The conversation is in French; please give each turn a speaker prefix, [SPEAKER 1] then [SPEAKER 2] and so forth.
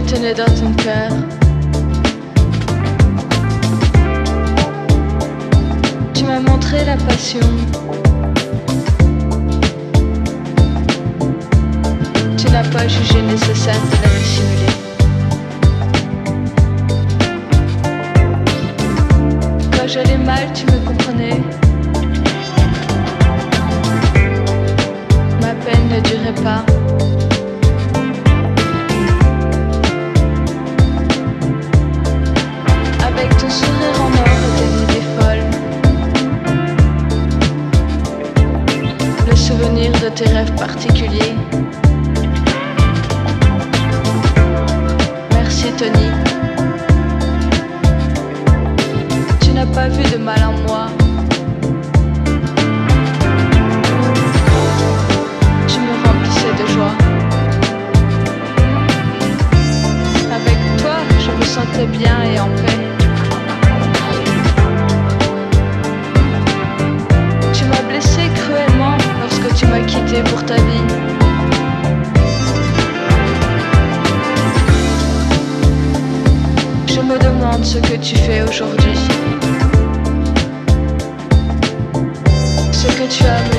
[SPEAKER 1] tenais dans ton cœur. Tu m'as montré la passion. Tu n'as pas jugé nécessaire de la dissimuler. Quand j'allais mal, tu me comprenais. Ma peine ne durait pas. Avec ton sourire en or et tes idées folles, le souvenir de tes rêves particuliers. Merci Tony. Tu n'as pas vu de mal en moi. Tu me remplissais de joie. Avec toi, je me sentais bien et en paix. Tu m'as blessé cruellement lorsque tu m'as quitté pour ta vie. Je me demande ce que tu fais aujourd'hui. Ce que tu as